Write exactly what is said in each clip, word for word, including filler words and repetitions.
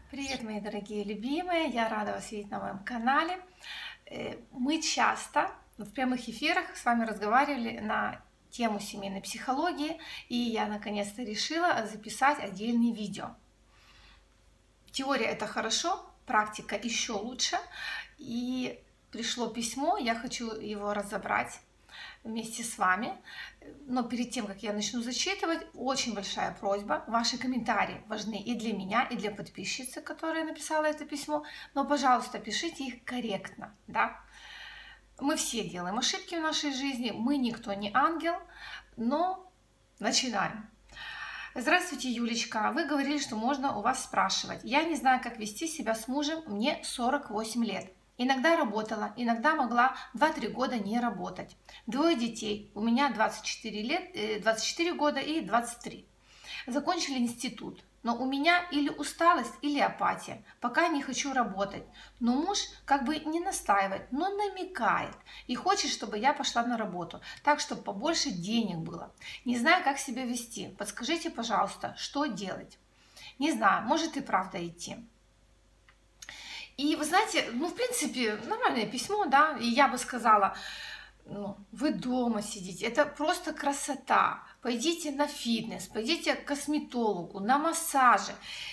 Привет, мои дорогие любимые! Я рада вас видеть на моем канале. Мы часто в прямых эфирах с вами разговаривали на тему семейной психологии, и я наконец-то решила записать отдельное видео. Теория — это хорошо, практика еще лучше. И пришло письмо, я хочу его разобрать вместе с вами. Но перед тем, как я начну зачитывать, очень большая просьба. Ваши комментарии важны и для меня, и для подписчицы, которая написала это письмо. Но, пожалуйста, пишите их корректно. Да? Мы все делаем ошибки в нашей жизни. Мы никто не ангел. Но начинаем. Здравствуйте, Юлечка. Вы говорили, что можно у вас спрашивать. Я не знаю, как вести себя с мужем. Мне сорок восемь лет. Иногда работала, иногда могла два-три года не работать. Двое детей. У меня двадцать четыре лет, двадцать четыре года и двадцать три. Закончили институт. Но у меня или усталость, или апатия. Пока не хочу работать. Но муж как бы не настаивает, но намекает. И хочет, чтобы я пошла на работу. Так, чтобы побольше денег было. Не знаю, как себя вести. Подскажите, пожалуйста, что делать? Не знаю, может и правда идти. И вы знаете, ну, в принципе, нормальное письмо, да, и я бы сказала, ну, вы дома сидите, это просто красота. Пойдите на фитнес, пойдите к косметологу, на массажи.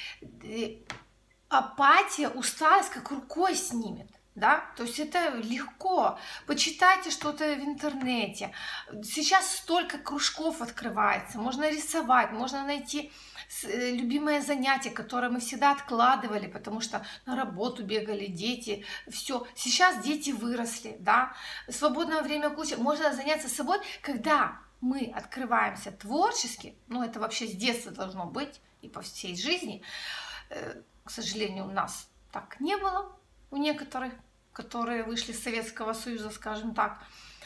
Апатия, усталость как рукой снимет. Да? То есть это легко. Почитайте что-то в интернете. Сейчас столько кружков открывается. Можно рисовать, можно найти любимое занятие, которое мы всегда откладывали, потому что на работу бегали дети. Все. Сейчас дети выросли. Да? Свободное время куча. Можно заняться собой, когда мы открываемся творчески. Ну, это вообще с детства должно быть и по всей жизни. К сожалению, у нас так не было. У некоторых, которые вышли из Советского Союза, скажем так.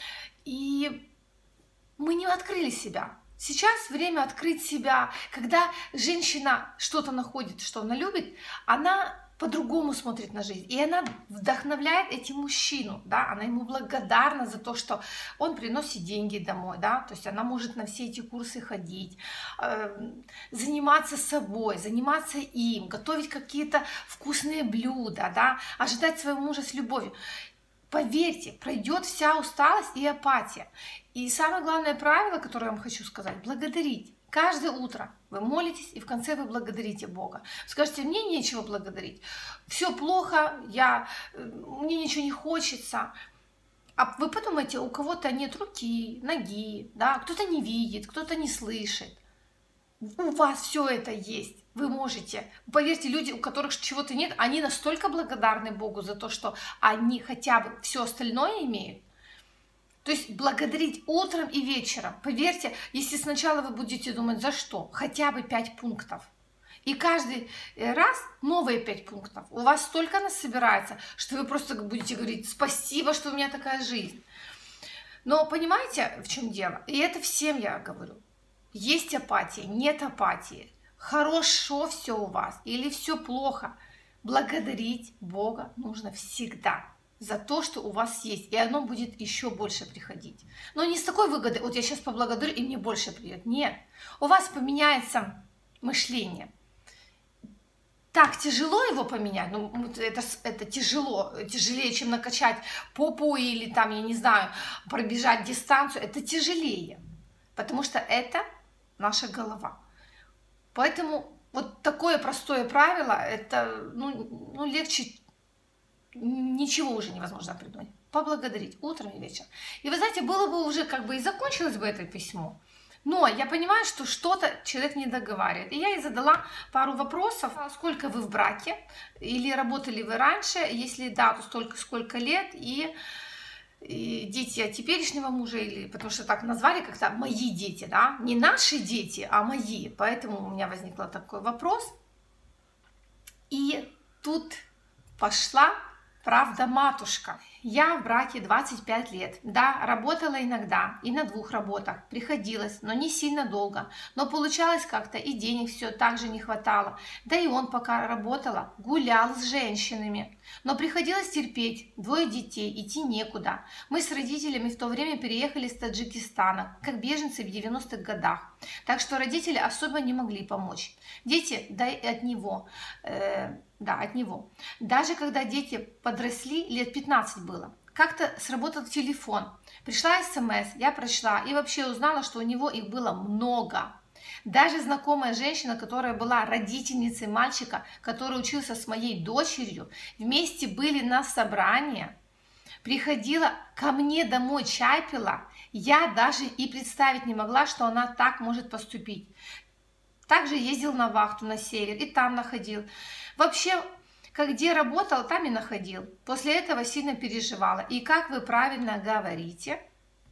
И мы не открыли себя. Сейчас время открыть себя. Когда женщина что-то находит, что она любит, она по-другому смотрит на жизнь. И она вдохновляет этим мужчину. Да? Она ему благодарна за то, что он приносит деньги домой. Да? То есть она может на все эти курсы ходить, э, заниматься собой, заниматься им, готовить какие-то вкусные блюда, да? Ожидать своего мужа с любовью. Поверьте, пройдет вся усталость и апатия. И самое главное правило, которое я вам хочу сказать, благодарить. Каждое утро вы молитесь, и в конце вы благодарите Бога. Скажете, мне нечего благодарить, все плохо, я, мне ничего не хочется. А вы подумайте, у кого-то нет руки, ноги, да? Кто-то не видит, кто-то не слышит. У вас все это есть. Вы можете. Поверьте, люди, у которых чего-то нет, они настолько благодарны Богу за то, что они хотя бы все остальное имеют. То есть благодарить утром и вечером. Поверьте, если сначала вы будете думать, за что, хотя бы пять пунктов. И каждый раз новые пять пунктов. У вас столько нас собирается, что вы просто будете говорить, спасибо, что у меня такая жизнь. Но понимаете, в чем дело? И это всем я говорю. Есть апатия, нет апатии. Хорошо все у вас или все плохо. Благодарить Бога нужно всегда за то, что у вас есть, и оно будет еще больше приходить. Но не с такой выгодой, вот я сейчас поблагодарю, и мне больше придет. Нет, у вас поменяется мышление. Так тяжело его поменять, ну это, это тяжело, тяжелее, чем накачать попу или там, я не знаю, пробежать дистанцию, это тяжелее, потому что это наша голова. Поэтому вот такое простое правило, это ну, ну, легче ничего уже невозможно придумать. Поблагодарить утром и вечером. И вы знаете, было бы уже как бы и закончилось бы это письмо. Но я понимаю, что что-то человек не договаривает. И я ей задала пару вопросов. Сколько вы в браке? Или работали вы раньше? Если да, то столько, сколько лет? И, и дети от теперешнего мужа? Или, потому что так назвали как-то мои дети, да? Не наши дети, а мои. Поэтому у меня возник такой вопрос. И тут пошла правда матушка. Я в браке двадцать пять лет. Да, работала иногда и на двух работах. Приходилось, но не сильно долго. Но получалось как-то, и денег все так же не хватало. Да и он, пока работала, гулял с женщинами. Но приходилось терпеть. Двое детей, идти некуда. Мы с родителями в то время переехали из Таджикистана, как беженцы в девяностых годах. Так что родители особо не могли помочь. Дети, да и от него. Э, да, от него. Даже когда дети подросли, лет пятнадцать было, как-то сработал телефон. Пришла смс, я прочла и вообще узнала, что у него их было много. Даже знакомая женщина, которая была родительницей мальчика, который учился с моей дочерью, вместе были на собрания, приходила ко мне домой, чай пила. Я даже и представить не могла, что она так может поступить. Также ездил на вахту на север и там находил. Вообще, как где работал, там и находил. После этого сильно переживала. И, как вы правильно говорите,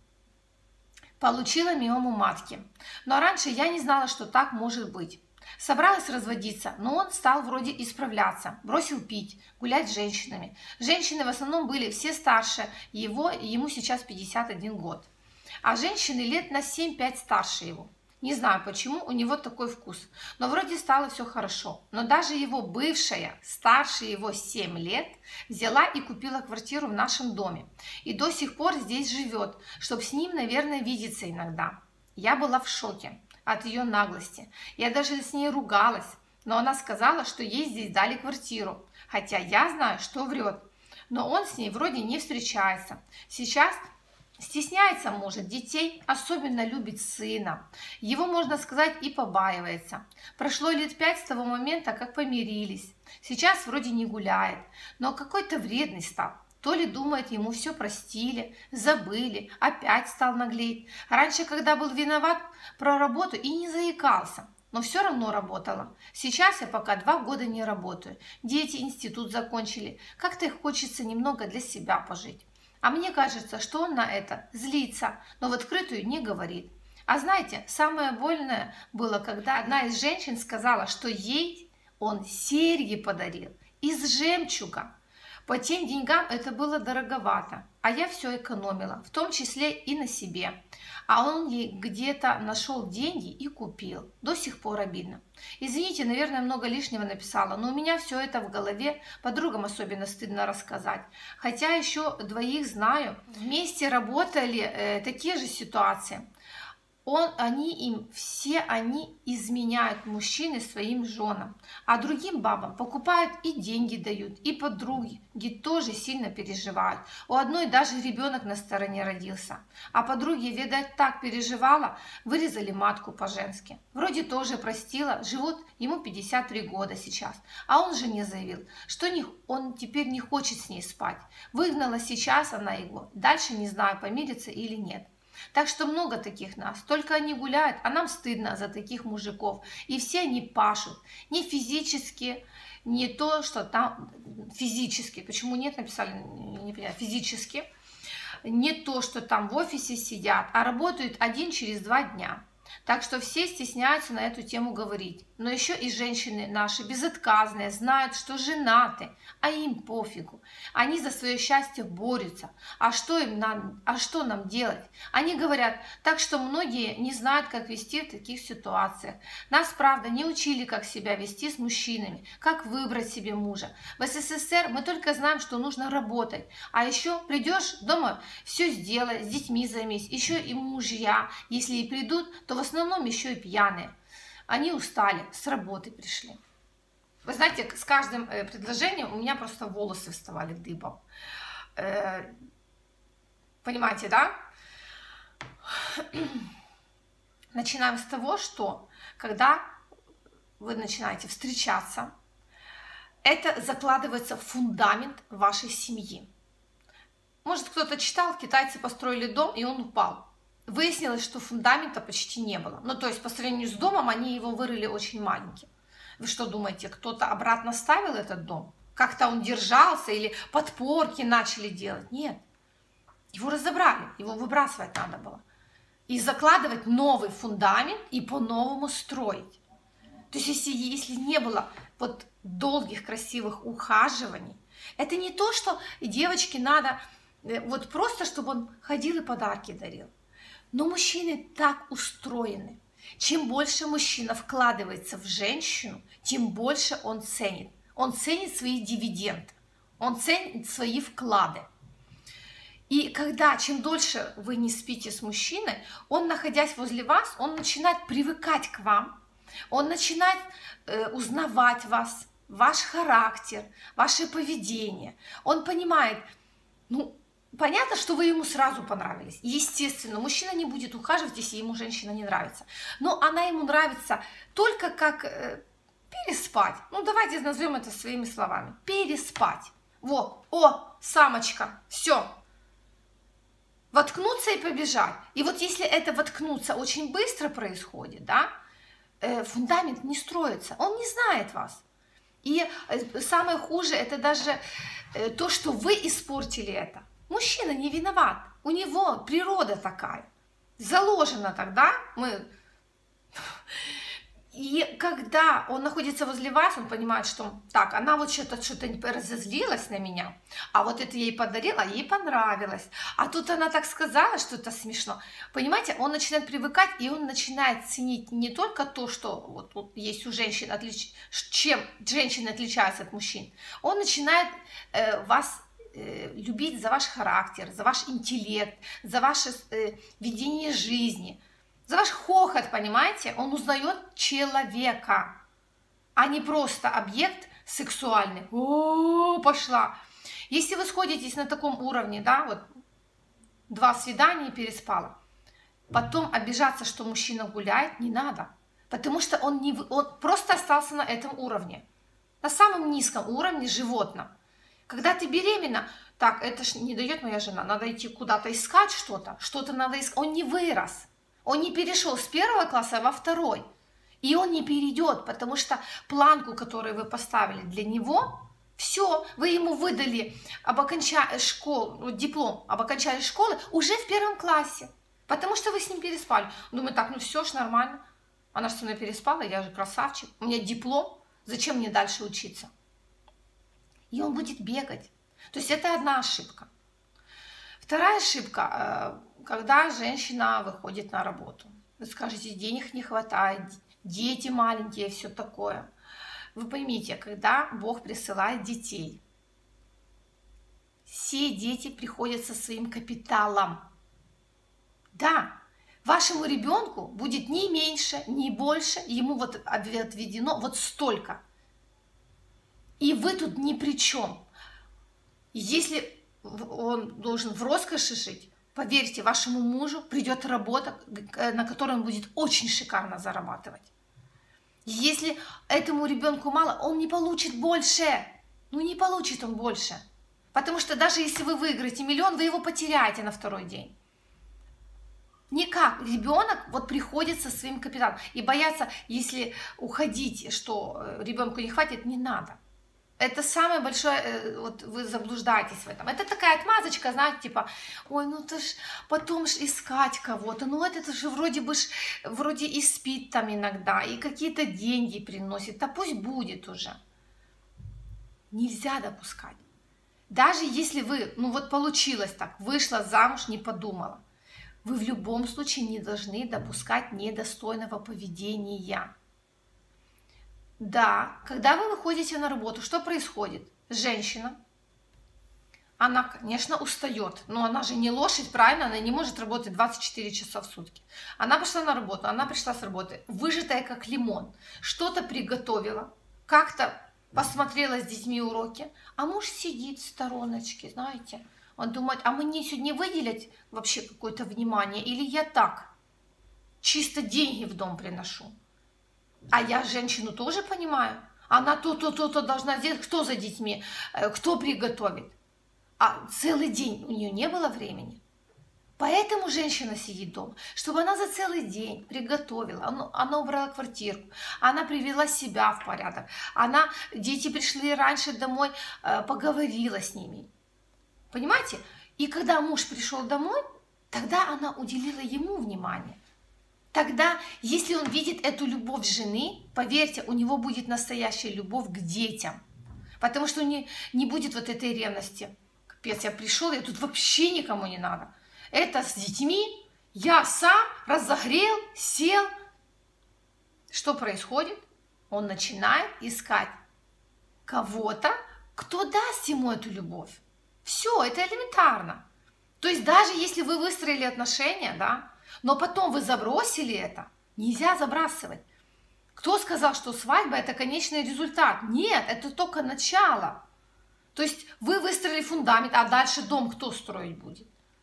получила миому матки. Но раньше я не знала, что так может быть. Собралась разводиться, но он стал вроде исправляться. Бросил пить, гулять с женщинами. Женщины в основном были все старше его, ему сейчас пятьдесят один год. А женщины лет на семь-пять старше его. Не знаю, почему у него такой вкус, но вроде стало все хорошо. Но даже его бывшая, старше его семь лет, взяла и купила квартиру в нашем доме. И до сих пор здесь живет, чтобы с ним, наверное, видеться иногда. Я была в шоке от ее наглости. Я даже с ней ругалась, но она сказала, что ей здесь дали квартиру. Хотя я знаю, что врет. Но он с ней вроде не встречается. Сейчас стесняется, может, детей, особенно любит сына. Его, можно сказать, и побаивается. Прошло лет пять с того момента, как помирились. Сейчас вроде не гуляет, но какой-то вредный стал. То ли думает, ему все простили, забыли, опять стал наглеть. Раньше, когда был виноват, про работу и не заикался. Но все равно работала. Сейчас я пока два года не работаю. Дети институт закончили. Как-то их хочется немного для себя пожить. А мне кажется, что он на это злится, но в открытую не говорит. А знаете, самое больное было, когда одна из женщин сказала, что ей он серьги подарил из жемчуга. По тем деньгам это было дороговато, а я все экономила, в том числе и на себе. А он ей где-то нашел деньги и купил. До сих пор обидно. Извините, наверное, много лишнего написала, но у меня все это в голове, подругам особенно стыдно рассказать. Хотя еще двоих знаю, вместе работали э, такие же ситуации. Он, они им, все они изменяют, мужчины, своим женам. А другим бабам покупают и деньги дают, и подруги тоже сильно переживают. У одной даже ребенок на стороне родился. А подруги, видать, так переживала, вырезали матку по-женски. Вроде тоже простила, живут, ему пятьдесят три года сейчас. А он жене заявил, что не, он теперь не хочет с ней спать. Выгнала сейчас она его. Дальше не знаю, помирится или нет. Так что много таких нас, только они гуляют, а нам стыдно за таких мужиков. И все они пашут, не физически, не то, что там физически, почему нет, написали, не понимаю, физически, не то, что там в офисе сидят, а работают один через два дня. Так что все стесняются на эту тему говорить. Но еще и женщины наши безотказные знают, что женаты, а им пофигу. Они за свое счастье борются. А что им нам, а что нам делать? Они говорят, так что многие не знают, как вести в таких ситуациях. Нас, правда, не учили, как себя вести с мужчинами, как выбрать себе мужа. В СССР мы только знаем, что нужно работать. А еще придешь дома, все сделай, с детьми займись. Еще и мужья, если и придут, то в основном еще и пьяные. Они устали, с работы пришли. Вы знаете, с каждым предложением у меня просто волосы вставали дыбом. Понимаете, да? Начинаем с того, что когда вы начинаете встречаться, это закладывается в фундамент вашей семьи. Может, кто-то читал, китайцы построили дом, и он упал. Выяснилось, что фундамента почти не было. Ну, то есть, по сравнению с домом, они его вырыли очень маленьким. Вы что думаете, кто-то обратно ставил этот дом? Как-то он держался или подпорки начали делать? Нет. Его разобрали, его выбрасывать надо было. И закладывать новый фундамент и по-новому строить. То есть, если, если не было вот долгих, красивых ухаживаний, это не то, что девочке надо вот просто, чтобы он ходил и подарки дарил. Но мужчины так устроены. Чем больше мужчина вкладывается в женщину, тем больше он ценит. Он ценит свои дивиденды, он ценит свои вклады. И когда, чем дольше вы не спите с мужчиной, он, находясь возле вас, он начинает привыкать к вам, он начинает э, узнавать вас, ваш характер, ваше поведение. Он понимает, ну, понятно, что вы ему сразу понравились. Естественно, мужчина не будет ухаживать, если ему женщина не нравится. Но она ему нравится только как э, переспать. Ну, давайте назовем это своими словами. Переспать. Вот, о, самочка, все. Воткнуться и побежать. И вот если это воткнуться очень быстро происходит, да, э, фундамент не строится. Он не знает вас. И э, самое хуже, это даже э, то, что вы испортили это. Мужчина не виноват, у него природа такая, заложена тогда, мы... И когда он находится возле вас, он понимает, что так, она вот что-то что-то разозлилась на меня, а вот это ей подарила, ей понравилось, а тут она так сказала, что это смешно. Понимаете, он начинает привыкать, и он начинает ценить не только то, что вот, вот есть у женщин, отлич... чем женщины отличаются от мужчин, он начинает э, вас любить за ваш характер, за ваш интеллект, за ваше э, ведение жизни, за ваш хохот, понимаете? Он узнает человека, а не просто объект сексуальный. О, пошла. Если вы сходитесь на таком уровне, да, вот два свидания и переспала, потом обижаться, что мужчина гуляет, не надо, потому что он, не, он просто остался на этом уровне, на самом низком уровне животного. Когда ты беременна, так, это ж не дает моя жена, надо идти куда-то искать что-то, что-то надо искать. Он не вырос, он не перешел с первого класса во второй. И он не перейдет, потому что планку, которую вы поставили для него, все, вы ему выдали об окончании школы, диплом об окончании школы уже в первом классе, потому что вы с ним переспали. Думаю, так, ну все ж нормально, она же со мной переспала, я же красавчик, у меня диплом, зачем мне дальше учиться? И он будет бегать. То есть это одна ошибка. Вторая ошибка, когда женщина выходит на работу. Вы скажете, денег не хватает, дети маленькие, все такое. Вы поймите, когда Бог присылает детей, все дети приходят со своим капиталом. Да, вашему ребенку будет ни меньше, ни больше, ему вот отведено вот столько. И вы тут ни при чем. Если он должен в роскоши жить, поверьте, вашему мужу придет работа, на которой он будет очень шикарно зарабатывать. Если этому ребенку мало, он не получит больше. Ну не получит он больше. Потому что даже если вы выиграете миллион, вы его потеряете на второй день. Никак. Ребенок вот приходит со своим капиталом. И бояться, если уходить, что ребенку не хватит, не надо. Это самое большое, вот вы заблуждаетесь в этом. Это такая отмазочка, знаете, типа, ой, ну ты ж потом ж искать кого-то, ну это же вроде бы ж, вроде и спит там иногда, и какие-то деньги приносит, да пусть будет уже. Нельзя допускать. Даже если вы, ну вот получилось так, вышла замуж, не подумала, вы в любом случае не должны допускать недостойного поведения. Да, когда вы выходите на работу, что происходит? Женщина, она, конечно, устает, но она же не лошадь, правильно? Она не может работать двадцать четыре часа в сутки. Она пошла на работу, она пришла с работы, выжатая как лимон, что-то приготовила, как-то посмотрела с детьми уроки, а муж сидит в стороночке, знаете, он думает, а мне сегодня выделить вообще какое-то внимание, или я так, чисто деньги в дом приношу. А я женщину тоже понимаю. Она то-то, то-то должна сделать. Кто за детьми? Кто приготовит? А целый день у нее не было времени. Поэтому женщина сидит дома, чтобы она за целый день приготовила. Она, она убрала квартиру, она привела себя в порядок. Она, дети пришли раньше домой, поговорила с ними. Понимаете? И когда муж пришел домой, тогда она уделила ему внимание. Тогда, если он видит эту любовь жены, поверьте, у него будет настоящая любовь к детям. Потому что не, не будет вот этой ревности. Пец, я пришел, я тут вообще никому не надо. Это с детьми, я сам разогрел, сел. Что происходит? Он начинает искать кого-то, кто даст ему эту любовь. Все, это элементарно. То есть даже если вы выстроили отношения, да, но потом вы забросили это, нельзя забрасывать. Кто сказал, что свадьба это конечный результат? Нет, это только начало. То есть вы выстроили фундамент, а дальше дом кто строить будет?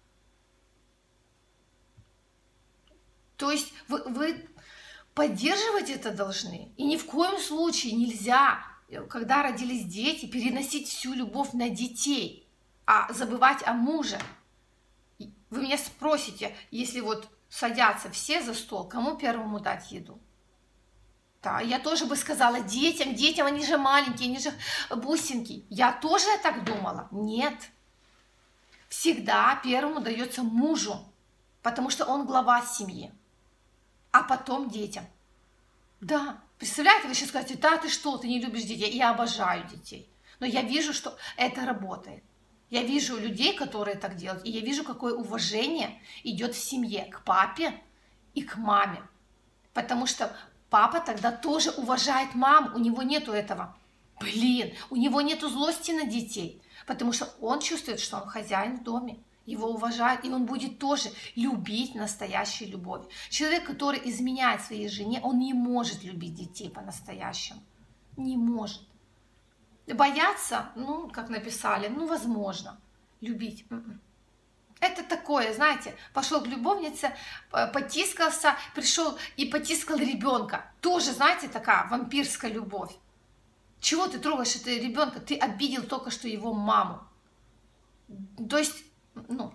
То есть вы, вы поддерживать это должны. И ни в коем случае нельзя, когда родились дети, переносить всю любовь на детей, а забывать о муже. Вы меня спросите, если вот садятся все за стол, кому первому дать еду? Да, я тоже бы сказала детям, детям, они же маленькие, они же бусинки. Я тоже так думала. Нет. Всегда первому дается мужу, потому что он глава семьи, а потом детям. Да, представляете, вы сейчас скажете, да, ты что, ты не любишь детей? Я обожаю детей. Но я вижу, что это работает. Я вижу людей, которые так делают, и я вижу, какое уважение идет в семье к папе и к маме. Потому что папа тогда тоже уважает маму, у него нету этого. Блин, у него нету злости на детей, потому что он чувствует, что он хозяин в доме. Его уважают, и он будет тоже любить настоящей любовью. Человек, который изменяет своей жене, он не может любить детей по-настоящему. Не может. Бояться, ну, как написали, ну, возможно. Любить. Это такое, знаете, пошел к любовнице, потискался, пришел и потискал ребенка. Тоже, знаете, такая вампирская любовь. Чего ты трогаешь этого ребенка? Ты обидел только что его маму. То есть, ну,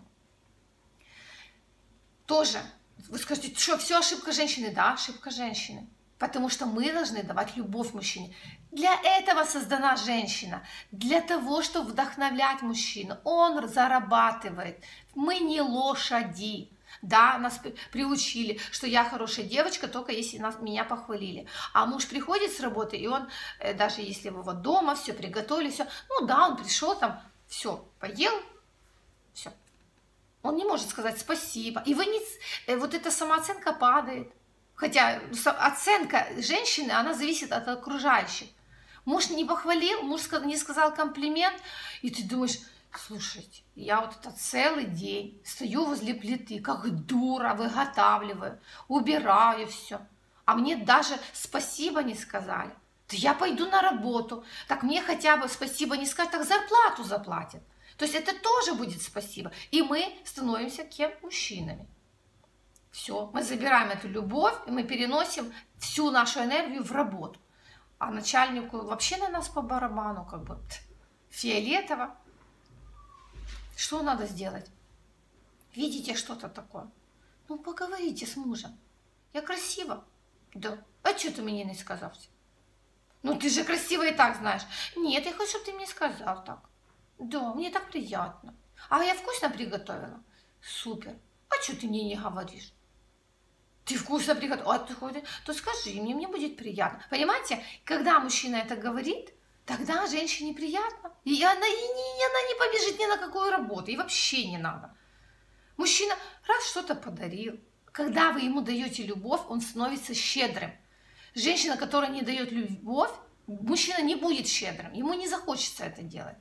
тоже, вы скажете, что все ошибка женщины? Да, ошибка женщины. Потому что мы должны давать любовь мужчине. Для этого создана женщина. Для того, чтобы вдохновлять мужчину. Он зарабатывает. Мы не лошади. Да, нас приучили, что я хорошая девочка, только если нас, меня похвалили. А муж приходит с работы, и он, даже если вы вот дома, все приготовили, все, ну да, он пришел там, все, поел, все. Он не может сказать спасибо. И вы не, вот эта самооценка падает. Хотя оценка женщины, она зависит от окружающих. Муж не похвалил, муж не сказал комплимент, и ты думаешь, слушайте, я вот это целый день стою возле плиты, как дура, выготавливаю, убираю все. А мне даже спасибо не сказали. Да я пойду на работу, так мне хотя бы спасибо не скажут, так зарплату заплатят. То есть это тоже будет спасибо. И мы становимся кем? Мужчинами. Все, мы забираем эту любовь, и мы переносим всю нашу энергию в работу. А начальнику вообще на нас по барабану, как бы фиолетово. Что надо сделать? Видите что-то такое? Ну, поговорите с мужем. Я красива? Да. А что ты мне не сказал? Ну, ты же красиво и так знаешь. Нет, я хочу, чтобы ты мне сказал так. Да, мне так приятно. А я вкусно приготовила? Супер. А что ты мне не говоришь? Ты вкусно приготовила, а ты ходишь, то скажи мне, мне будет приятно. Понимаете, когда мужчина это говорит, тогда женщине приятно. И она, и не, она не побежит ни на какую работу, и вообще не надо. Мужчина раз что-то подарил, когда вы ему даете любовь, он становится щедрым. Женщина, которая не дает любовь, мужчина не будет щедрым, ему не захочется это делать.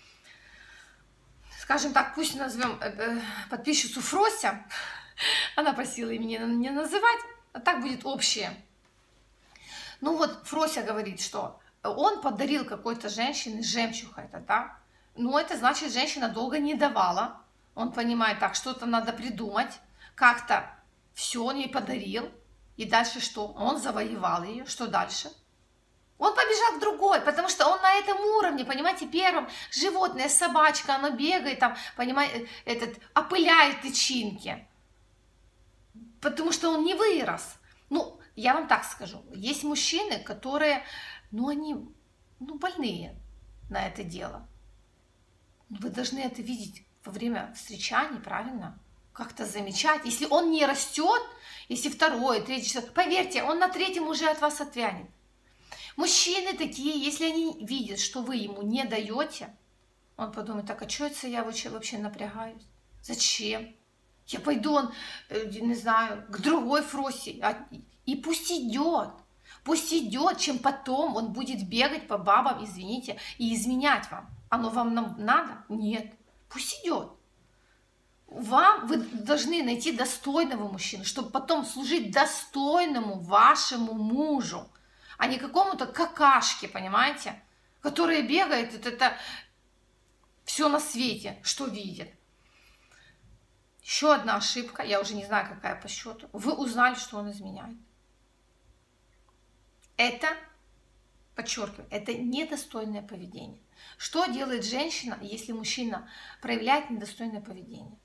Скажем так, пусть назовем подписчицу Фрося, она просила меня не называть, а так будет общее. Ну вот Фрося говорит, что он подарил какой-то женщине жемчуг это, да? Ну это значит, женщина долго не давала. Он понимает, так, что-то надо придумать, как-то все он ей подарил. И дальше что? Он завоевал ее. Что дальше? Он побежал к другой, потому что он на этом уровне, понимаете, первым животное, собачка, оно бегает там, понимаете, этот, опыляет тычинки. Потому что он не вырос. Ну, я вам так скажу, есть мужчины, которые, ну, они, ну, больные на это дело. Вы должны это видеть во время встречаний, правильно? Как-то замечать. Если он не растет, если второй, третий человек, поверьте, он на третьем уже от вас отвянет. Мужчины такие, если они видят, что вы ему не даете, Он подумает, так, а что это я вообще, вообще напрягаюсь? Зачем? Я пойду, он, не знаю, к другой Фросе, а, и пусть идет. Пусть идет, чем потом он будет бегать по бабам, извините, и изменять вам. Оно вам надо? Нет. Пусть идет. Вам, вы должны найти достойного мужчину, чтобы потом служить достойному вашему мужу, а не какому-то какашке, понимаете, который бегает, это, это все на свете, что видит. Еще одна ошибка, я уже не знаю, какая по счету. Вы узнали, что он изменяет. Это, подчеркиваю, это недостойное поведение. Что делает женщина, если мужчина проявляет недостойное поведение?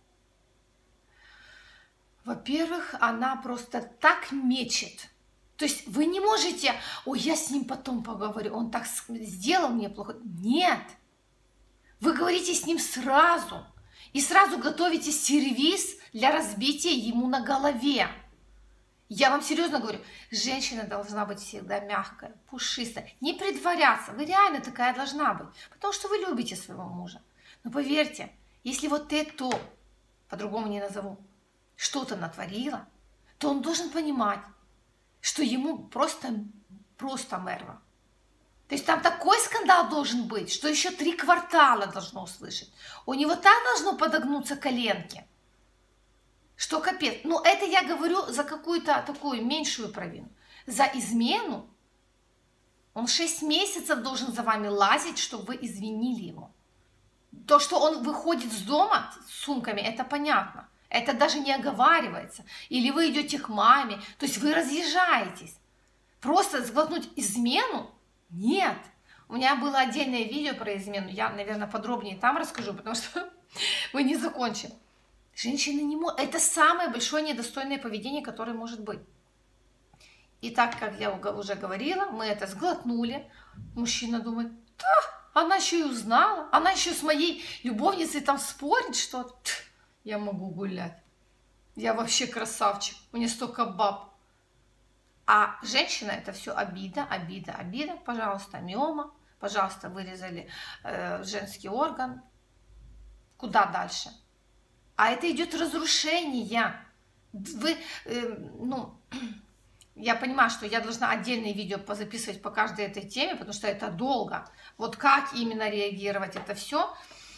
Во-первых, она просто так мечет. То есть вы не можете, ой, я с ним потом поговорю, он так сделал мне плохо. Нет. Вы говорите с ним сразу. И сразу готовите сервиз для разбития ему на голове. Я вам серьезно говорю, женщина должна быть всегда мягкая, пушистая. Не притворяться, вы реально такая должна быть. Потому что вы любите своего мужа. Но поверьте, если вот это, по-другому не назову, что-то натворила, то он должен понимать, что ему просто, просто мерва. То есть там такой скандал должен быть, что еще три квартала должно услышать. У него так должно подогнуться коленки, что капец. Ну, это я говорю за какую-то такую меньшую провину. За измену он шесть месяцев должен за вами лазить, чтобы вы извинили его. То, что он выходит с дома с сумками, это понятно. Это даже не оговаривается. Или вы идете к маме, то есть вы разъезжаетесь. Просто сглотнуть измену? Нет. У меня было отдельное видео про измену. Я, наверное, подробнее там расскажу, потому что мы не закончим. Женщины не могут. Это самое большое недостойное поведение, которое может быть. И так, как я уже говорила, мы это сглотнули. Мужчина думает, да, она еще и узнала. Она еще с моей любовницей там спорит что-то. Я могу гулять. Я вообще красавчик. У меня столько баб. А женщина это все обида, обида, обида. Пожалуйста, миома. Пожалуйста, вырезали э, женский орган. Куда дальше? А это идет разрушение. Вы, э, ну, я понимаю, что я должна отдельные видео позаписывать по каждой этой теме, потому что это долго. Вот как именно реагировать, это все.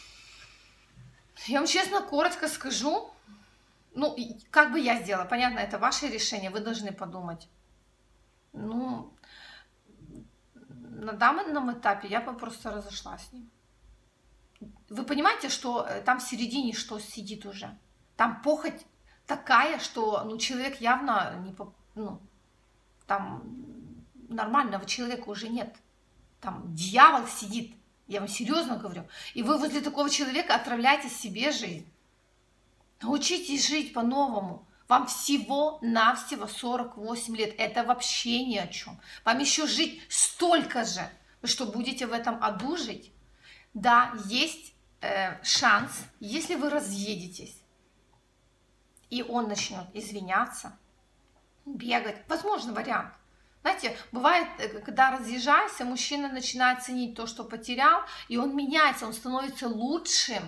Я вам честно, коротко скажу. Ну, как бы я сделала? Понятно, это ваше решение, вы должны подумать. Ну, на данном этапе я бы просто разошлась с ним. Вы понимаете, что там в середине что сидит уже? Там похоть такая, что ну, человек явно не... Ну, там нормального человека уже нет. Там дьявол сидит. Я вам серьезно говорю. И вы возле такого человека отравляете себе жизнь. Научитесь жить по-новому. Вам всего-навсего сорок восемь лет. Это вообще ни о чем. Вам еще жить столько же. Вы что, будете в этом аду жить? Да, есть э, шанс, если вы разъедетесь, и он начнет извиняться, бегать. Возможно, вариант. Знаете, бывает, когда разъезжаешься, мужчина начинает ценить то, что потерял, и он меняется, он становится лучшим.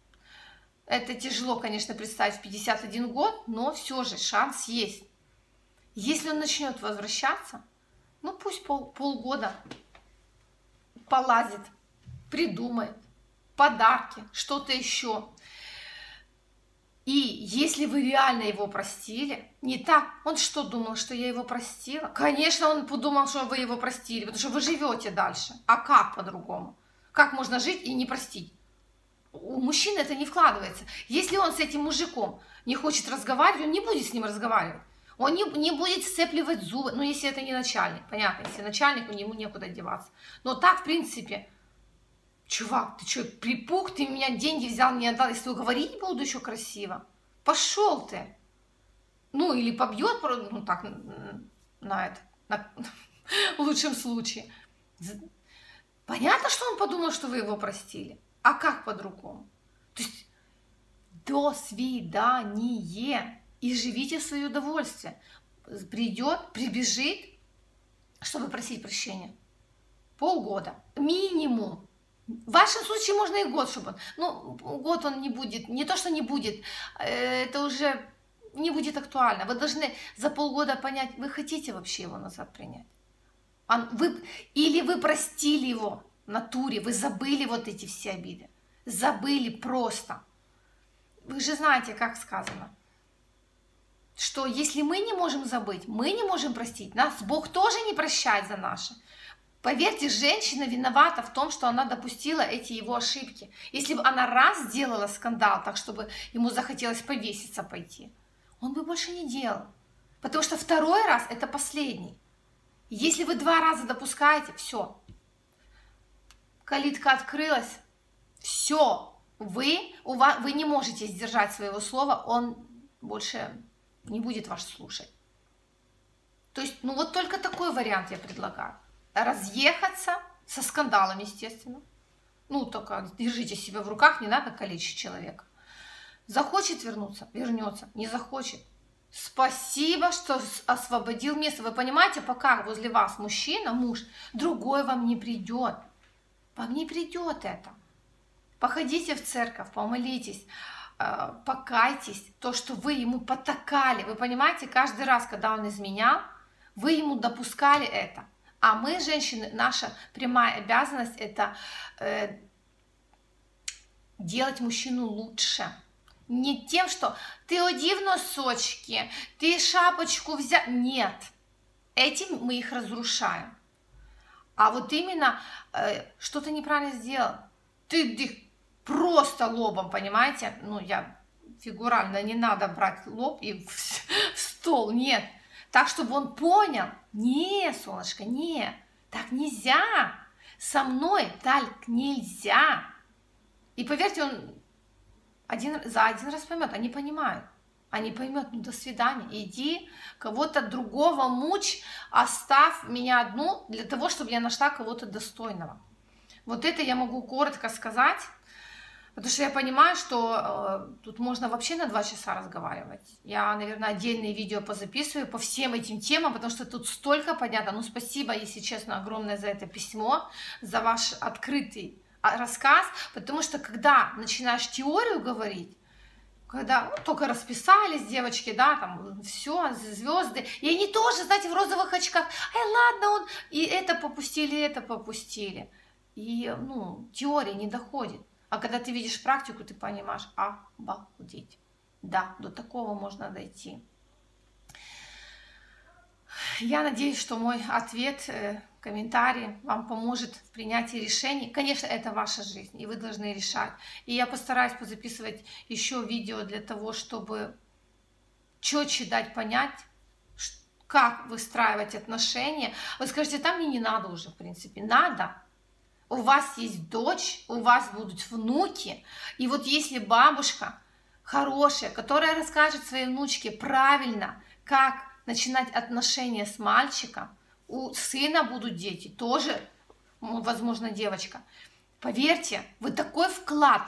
Это тяжело, конечно, представить в пятьдесят один год, но все же шанс есть. Если он начнет возвращаться, ну пусть пол, полгода полазит, придумает подарки, что-то еще. И если вы реально его простили, не так, он что думал, что я его простила? Конечно, он подумал, что вы его простили, потому что вы живете дальше. А как по-другому? Как можно жить и не простить? У мужчины это не вкладывается. Если он с этим мужиком не хочет разговаривать, он не будет с ним разговаривать. Он не, не будет сцепливать зубы, ну, если это не начальник. Понятно, если начальник, ему некуда деваться. Но так, в принципе, чувак, ты что, припух, ты меня деньги взял, не отдал, если говорить буду еще красиво. Пошел ты. Ну, или побьет, ну, так, на это, на, в лучшем случае. Понятно, что он подумал, что вы его простили. А как по-другому? То есть до свидания. И живите в свое удовольствие. Придет, прибежит, чтобы просить прощения. Полгода. Минимум. В вашем случае можно и год, чтобы он, ну, год он не будет, не то, что не будет, это уже не будет актуально. Вы должны за полгода понять, вы хотите вообще его назад принять. Он, вы, или вы простили его в натуре, вы забыли вот эти все обиды. Забыли просто. Вы же знаете, как сказано, что если мы не можем забыть, мы не можем простить, нас Бог тоже не прощает за наши. Поверьте, женщина виновата в том, что она допустила эти его ошибки. Если бы она раз сделала скандал, так чтобы ему захотелось повеситься пойти, он бы больше не делал. Потому что второй раз это последний. Если вы два раза допускаете, все. Калитка открылась, все. Вы, у вас, вы не можете сдержать своего слова, он больше не будет вас слушать. То есть, ну вот только такой вариант я предлагаю. Разъехаться со скандалом, естественно. Ну, только держите себя в руках, не надо калечить человека. Захочет вернуться, вернется, не захочет. Спасибо, что освободил место. Вы понимаете, пока возле вас мужчина, муж, другой вам не придет. Вам не придет это. Походите в церковь, помолитесь, покайтесь. То, что вы ему потакали. Вы понимаете, каждый раз, когда он изменял, вы ему допускали это. А мы, женщины, наша прямая обязанность это э, делать мужчину лучше. Не тем, что ты оди в носочки, ты шапочку взял. Нет, этим мы их разрушаем. А вот именно э, что-то неправильно сделал. Ты, ты просто лобом, понимаете? Ну, я фигурально, не надо брать лоб и в, в стол, нет. Так, чтобы он понял, не, солнышко, не, так нельзя, со мной так нельзя. И поверьте, он один, за один раз поймет, они понимают, они поймут, ну до свидания, иди, кого-то другого мучь, оставь меня одну для того, чтобы я нашла кого-то достойного. Вот это я могу коротко сказать. Потому что я понимаю, что э, тут можно вообще на два часа разговаривать. Я, наверное, отдельные видео позаписываю по всем этим темам, потому что тут столько понятно. Ну, спасибо, если честно, огромное за это письмо, за ваш открытый рассказ. Потому что когда начинаешь теорию говорить, когда ну, только расписались девочки, да, там все, звезды, и они тоже, знаете, в розовых очках, ай, ладно, он, и это попустили, это попустили. И, ну, теория не доходит. А когда ты видишь практику, ты понимаешь, обалдеть. Да, до такого можно дойти. Я надеюсь, что мой ответ, комментарий вам поможет в принятии решений. Конечно, это ваша жизнь, и вы должны решать. И я постараюсь позаписывать еще видео для того, чтобы четче дать понять, как выстраивать отношения. Вы скажете, там мне не надо уже, в принципе. Надо. У вас есть дочь, у вас будут внуки, и вот если бабушка хорошая, которая расскажет своей внучке правильно, как начинать отношения с мальчиком, у сына будут дети, тоже, возможно, девочка. Поверьте, вы такой вклад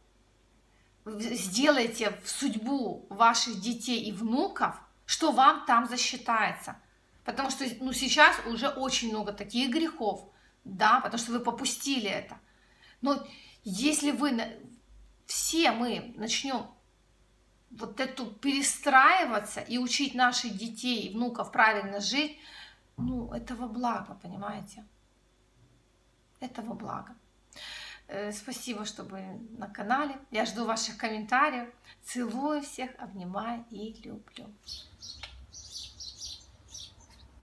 сделаете в судьбу ваших детей и внуков, что вам там засчитается. Потому что ну, сейчас уже очень много таких грехов. Да, потому что вы попустили это. Но если вы, все мы начнем вот эту перестраиваться и учить наших детей и внуков правильно жить, ну, этого блага, понимаете? Этого блага. Спасибо, что вы на канале. Я жду ваших комментариев. Целую всех, обнимаю и люблю.